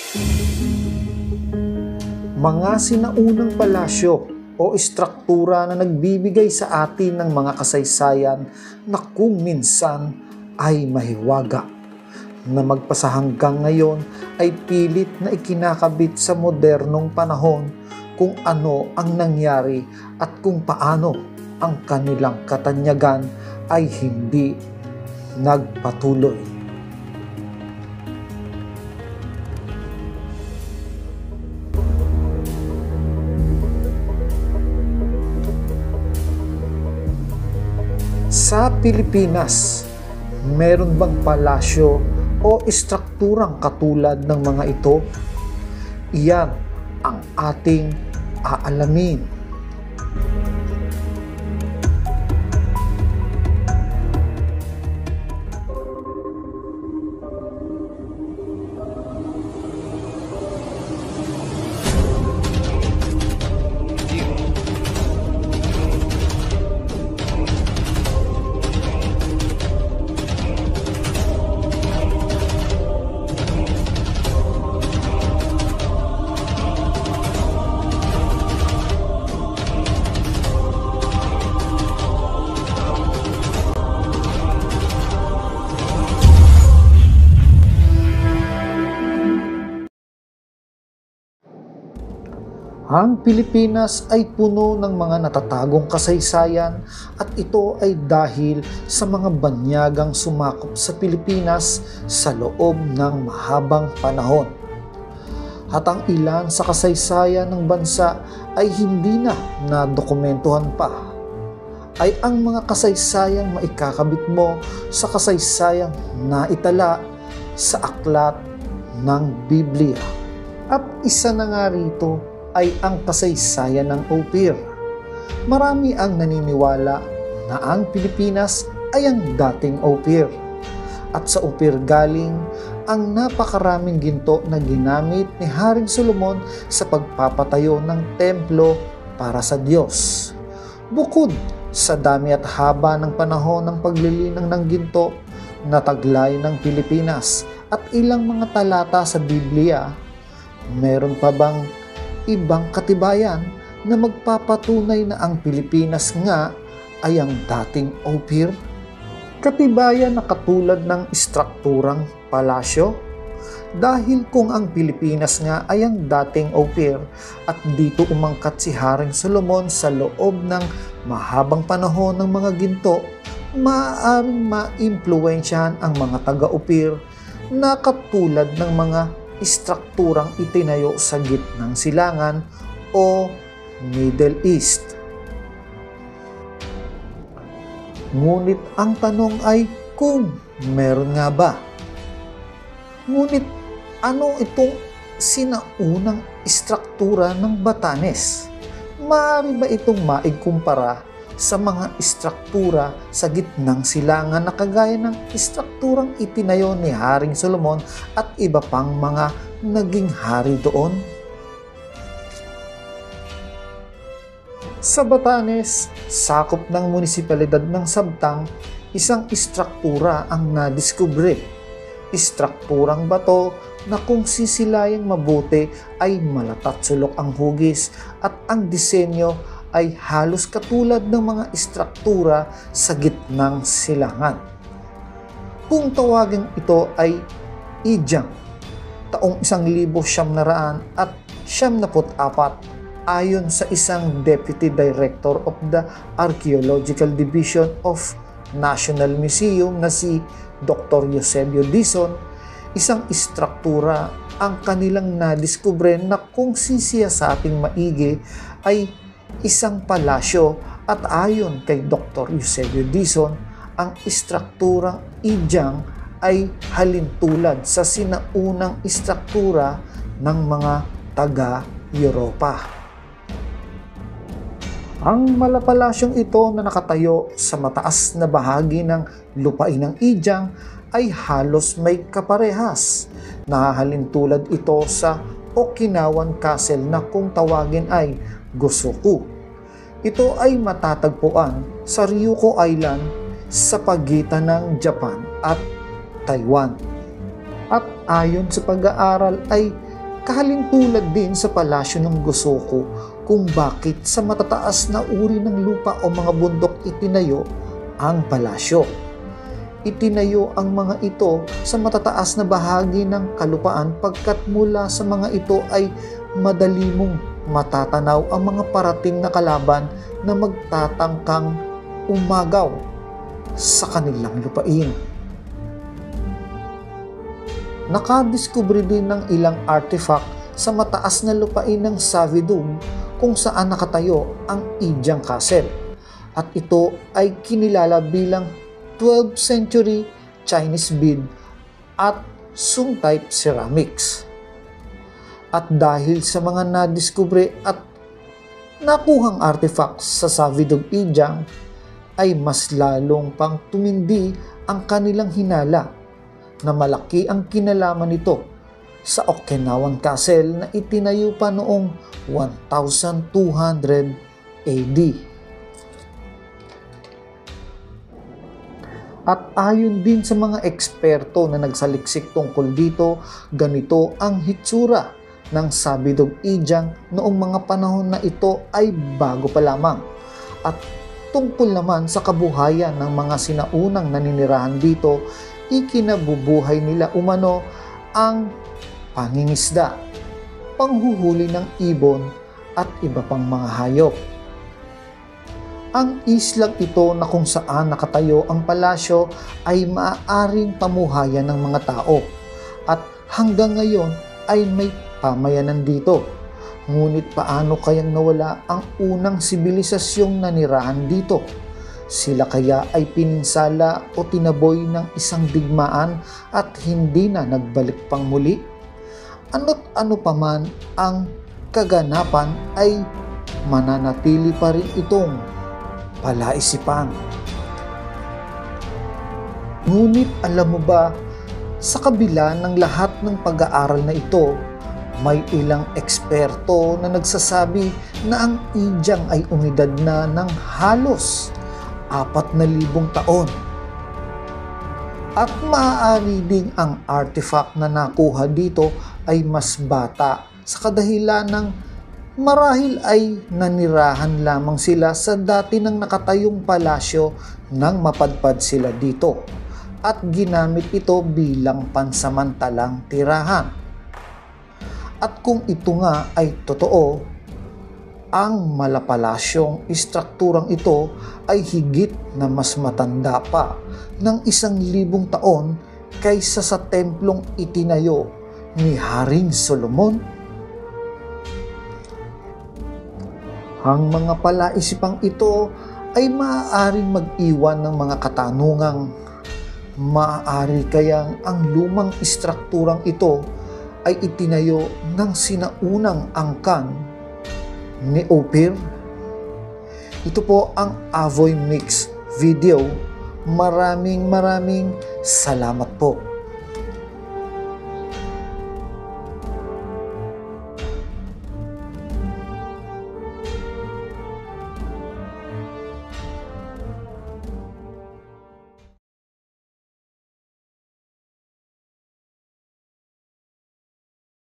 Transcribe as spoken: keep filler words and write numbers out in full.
Mga sinaunang palasyo o istruktura na nagbibigay sa atin ng mga kasaysayan na kung minsan ay mahiwaga, na magpasa hanggang ngayon ay pilit na ikinakabit sa modernong panahon kung ano ang nangyari at kung paano ang kanilang katanyagan ay hindi nagpatuloy. Sa Pilipinas, meron bang palasyo o istrukturang katulad ng mga ito? Iyan ang ating aalamin. Ang Pilipinas ay puno ng mga natatagong kasaysayan at ito ay dahil sa mga banyagang sumakop sa Pilipinas sa loob ng mahabang panahon. At ang ilan sa kasaysayan ng bansa ay hindi na nadokumentuhan pa, ay ang mga kasaysayang maikakabit mo sa kasaysayang naitala sa aklat ng Biblia. At isa na nga rito ay ang kasaysayan ng au pair. Marami ang naniniwala na ang Pilipinas ay ang dating au pair. At sa au pair galing ang napakaraming ginto na ginamit ni Haring Solomon sa pagpapatayo ng templo para sa Diyos. Bukod sa dami at haba ng panahon ng paglilinang ng ginto na taglay ng Pilipinas at ilang mga talata sa Biblia, meron pa bang ibang katibayan na magpapatunay na ang Pilipinas nga ay ang dating au pair? Katibayan na katulad ng istrukturang palasyo? Dahil kung ang Pilipinas nga ay ang dating au pair at dito umangkat si Haring Solomon sa loob ng mahabang panahon ng mga ginto, maaaring maimpluwensyahan ang mga taga-au pair na katulad ng mga istrukturang itinayo sa gitnang silangan o Middle East. Ngunit ang tanong ay kung meron nga ba? Ngunit ano itong sinaunang istruktura ng Batanes? Maaari ba itong maigkumpara sa mga istruktura sa gitnang silangan na kagaya ng istrukturang itinayo ni Haring Solomon at iba pang mga naging hari doon? Sa Batanes, sakop ng munisipalidad ng Sabtang, isang istruktura ang nadiskubre. Istrukturang bato na kung sisilayang mabuti ay malatat sulok ang hugis at ang disenyo ay halos katulad ng mga istruktura sa gitnang silangan. Kung tawagin ito ay Ijang, taong isang libo siyam na raan at siyam naput apat, ayon sa isang Deputy Director of the Archaeological Division of National Museum na si Doctor Eusebio Dizon, isang istruktura ang kanilang nadiskubre na kung sisiyasating maigi ay isang palasyo at ayon kay Doctor Eusebio Dizon, ang istrukturang Ijang ay halintulad sa sinaunang istruktura ng mga taga-Europa. Ang malapalasyong ito na nakatayo sa mataas na bahagi ng lupain ng Ijang ay halos may kaparehas. Nahahalintulad ito sa Okinawan Castle na kung tawagin ay Gosoku. Ito ay matatagpuan sa Ryukyu Island sa pagitan ng Japan at Taiwan. At ayon sa pag-aaral ay Kahalintulad din sa palasyo ng Gosoku kung bakit sa matataas na uri ng lupa o mga bundok itinayo ang palasyo. Itinayo ang mga ito sa matataas na bahagi ng kalupaan pagkat mula sa mga ito ay madali mong matatanaw ang mga parating na kalaban na magtatangkang umagaw sa kanilang lupain. Nakadiskubre din ng ilang artifact sa mataas na lupain ng Savidum kung saan nakatayo ang Ijang Castle, at ito ay kinilala bilang twelfth century Chinese bead at Sung type ceramics. At dahil sa mga nadiskubre at nakuhang artifacts sa Savidum Ijang, ay mas lalong pang tumindi ang kanilang hinala na malaki ang kinalaman nito sa Okinawan Castle na itinayo pa noong one thousand two hundred A D. At ayon din sa mga eksperto na nagsaliksik tungkol dito, ganito ang hitsura ng Savidum Ijang noong mga panahon na ito ay bago pa lamang. At tungkol naman sa kabuhayan ng mga sinaunang naninirahan dito, ikinabubuhay nila umano ang pangingisda, panghuhuli ng ibon at iba pang mga hayop. Ang islang ito na kung saan nakatayo ang palasyo ay maaaring pamuhayan ng mga tao at hanggang ngayon ay may pamayanan dito. Ngunit paano kayang nawala ang unang sibilisasyong nanirahan dito? Sila kaya ay pininsala o tinaboy ng isang digmaan at hindi na nagbalik pang muli? Ano't ano pa man ang kaganapan ay mananatili pa rin itong palaisipan. Ngunit alam mo ba, sa kabila ng lahat ng pag-aaral na ito, may ilang eksperto na nagsasabi na ang Ijang ay umidad na ng halos apat na libong taon. At maaari ding ang artifact na nakuha dito ay mas bata sa kadahilan ng marahil ay nanirahan lamang sila sa dati ng nakatayong palasyo nang mapadpad sila dito at ginamit ito bilang pansamantalang tirahan. At kung ito nga ay totoo, ang malapalasyong istrukturang ito ay higit na mas matanda pa ng isang libong taon kaysa sa templong itinayo ni Haring Solomon. Ang mga palaisipang ito ay maaaring mag-iwan ng mga katanungang maaari kayang ang lumang istrukturang ito ay itinayo ng sinaunang angkan ni Ophir? Ito po ang Avoy Mix Video. Maraming maraming salamat po.